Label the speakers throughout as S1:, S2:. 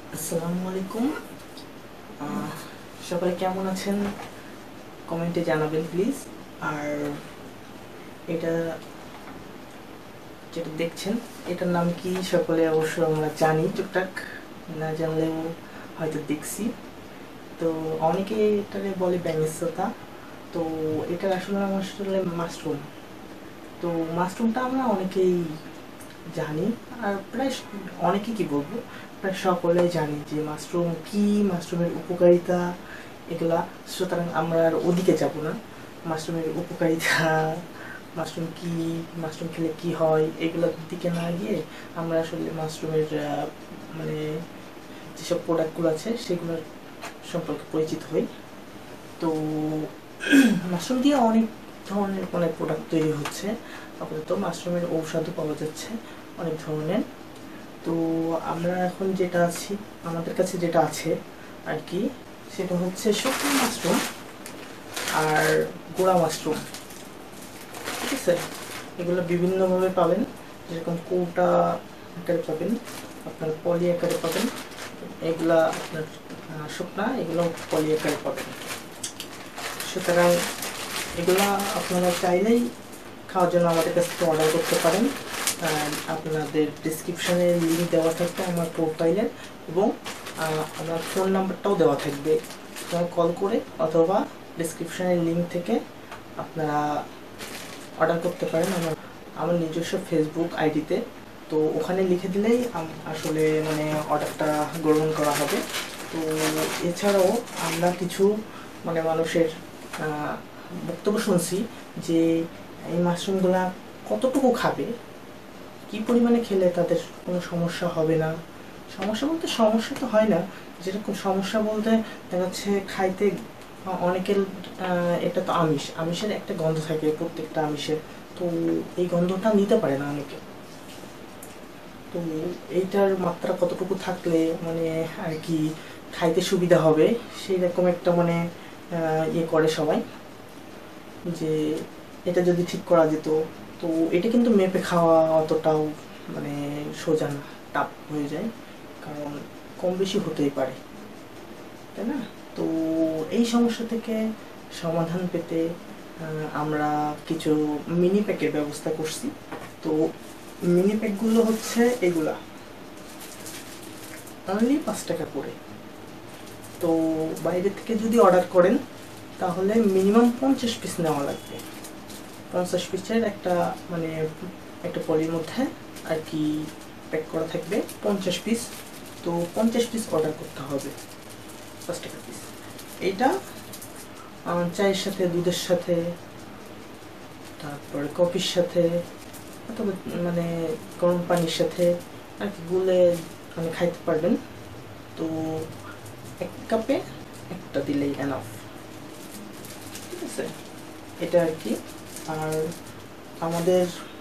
S1: আসসালামু আলাইকুম। সবাই কেমন আছেন কমেন্টে জানাবেন প্লিজ। আর এটা যেটা দেখছেন এটার নাম কি সকলে অবশ্য আমরা জানি, টুকটাক না জানলেও হয়তো দেখছি। তো অনেকে এটাকে বলে ব্যাঙেশ্বতা। তো এটার আসলে নাম আসলে মাশরুম। তো মাশরুমটা আমরা অনেকেই জানি, আর প্রায় অনেকেই কি বলবো, প্রায় সকলেই জানি যে মাশরুম কি, মাশরুমের উপকারিতা এগুলা। সুতরাং আমরা আর ওদিকে যাব না। মাশরুমের উপকারিতা, মাশরুম কি, মাশরুম খেলে কি হয়, এগুলোর দিকে না গিয়ে আমরা আসলে মাশরুমের মানে যেসব প্রোডাক্টগুলো আছে সেগুলোর সম্পর্কে পরিচিত হই। তো মাশরুম দিয়ে অনেক ধরনের অনেক প্রোডাক্ট তৈরি হচ্ছে। আপাতত মাশরুমের ঔষধও পাওয়া যাচ্ছে অনেক ধরনের। তো আমরা এখন যেটা আছি, আমাদের কাছে যেটা আছে আর কি, সেটা হচ্ছে শুকনো মাশরুম আর গোড়া মাশরুম। ঠিক আছে, এগুলো বিভিন্নভাবে পাবেন, যেরকম কৌটা আকারে পাবেন, আপনার পলি আকারে পাবেন, এগুলা আপনার শুকনা, এগুলো পলি আকারে পাবেন। সুতরাং এগুলা আপনারা চাইলেই খাওয়ার জন্য আমাদের কাছ থেকে অর্ডার করতে পারেন। আপনাদের ডিসক্রিপশানে লিঙ্ক দেওয়া থাকবে আমার প্রোফাইলের, এবং আমার ফোন নাম্বারটাও দেওয়া থাকবে। আপনারা কল করে অথবা ডিসক্রিপশানের লিঙ্ক থেকে আপনারা অর্ডার করতে পারেন আমার নিজস্ব ফেসবুক আইডিতে। তো ওখানে লিখে দিলেই আসলে মানে অর্ডারটা গ্রহণ করা হবে। তো এছাড়াও আমরা কিছু মানে মানুষের বক্তব্য শুনছি যে এই মাশরুমগুলা কতটুকু খাবে, কি পরিমাণে খেলে তাদের কোনো সমস্যা হবে না। সমস্যা বলতে সমস্যা তো হয় না, যেরকম সমস্যা বলতে দেখা যাচ্ছে খাইতে অনেকের এটা তো আমিষের একটা গন্ধ থাকে প্রত্যেকটা আমিষের। তো এই গন্ধটা নিতে পারে না অনেকে। তো এইটার মাত্রা কতটুকু থাকলে মানে আর কি খাইতে সুবিধা হবে, সেই রকম একটা মানে ইয়ে করে সবাই, যে এটা যদি ঠিক করা যেত। তো এটা কিন্তু মেপে খাওয়া অতটাও মানে সোজা না, টাফ হয়ে যায়, কারণ কম বেশি হতেই পারে, তাই না? তো এই সমস্যা থেকে সমাধান পেতে আমরা কিছু মিনি প্যাকের ব্যবস্থা করছি। তো মিনি প্যাকগুলো হচ্ছে এগুলা, অনলি 5 টাকা করে। তো বাইরে থেকে যদি অর্ডার করেন তাহলে মিনিমাম 50 পিস নেওয়া লাগবে। 50 পিসের একটা মানে একটা পলির মধ্যে আর কি প্যাক করা থাকবে 50 পিস। তো 50 পিস অর্ডার করতে হবে, 5 টাকা পিস। এইটা চায়ের সাথে, দুধের সাথে, তারপরে কফির সাথে, অথবা মানে গরম পানির সাথে আর কি গুলে মানে খাইতে পারবেন। তো 1 কাপে একটা দিলেই এনাফ। ঠিক আছে, এটা আর কি। আর আমাদের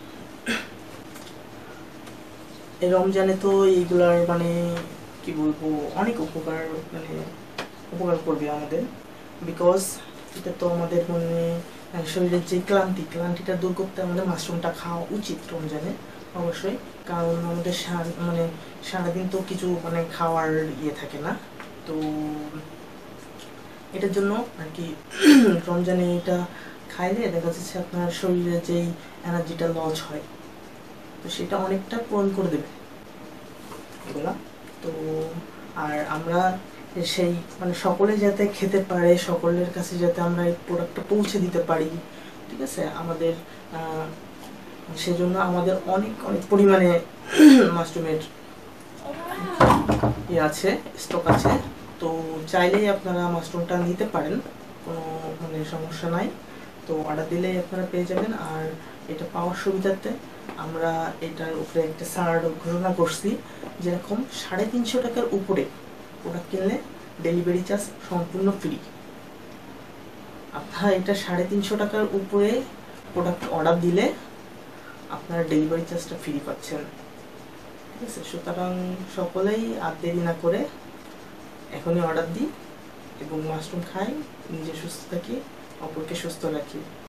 S1: এই রমজানে তো এইগুলার মানে কি বলবো, অনেক উপকার মানে উপকার করবে আমাদের। বিকজ এটা তো আমাদের মানে শরীরের যে ক্লান্তিটা দূর করতে আমাদের মাশরুমটা খাওয়া উচিত রমজানে অবশ্যই। কারণ আমাদের মানে সারাদিন তো কিছু মানে খাওয়ার ইয়ে থাকে না। তো এটার জন্য আর কি রমজানে এটা খাইলে দেখা যাচ্ছে আপনার শরীরে যেই এনার্জিটা লস হয়, তো সেটা অনেকটা পূরণ করে দেবে এগুলা। তো আর আমরা সেই মানে সকলে যাতে খেতে পারে, সকলের কাছে যাতে আমরা এই প্রোডাক্টটা পৌঁছে দিতে পারি, ঠিক আছে, আমাদের সেজন্য আমাদের অনেক অনেক পরিমাণে মাশরুমের ইয়ে আছে, স্টক আছে। তো চাইলেই আপনারা মাশরুমটা নিতে পারেন, কোনো মানে সমস্যা নাই। তো অর্ডার দিলেই আপনারা পেয়ে যাবেন। আর এটা পাওয়ার সুবিধাতে আমরা এটার উপরে একটা ছাড় ঘোষণা করছি, যেরকম 350 টাকার উপরে প্রোডাক্ট কিনলে ডেলিভারি চার্জ সম্পূর্ণ ফ্রি। আপনারা এটা 350 টাকার উপরে প্রোডাক্ট অর্ডার দিলে আপনারা ডেলিভারি চার্জটা ফ্রি পাচ্ছেন। ঠিক আছে, সুতরাং সকলেই আর দেরি না করে এখনই অর্ডার দিই এবং মাশরুম খাই, নিজে সুস্থ থাকি, অপরকে সুস্থ রাখি।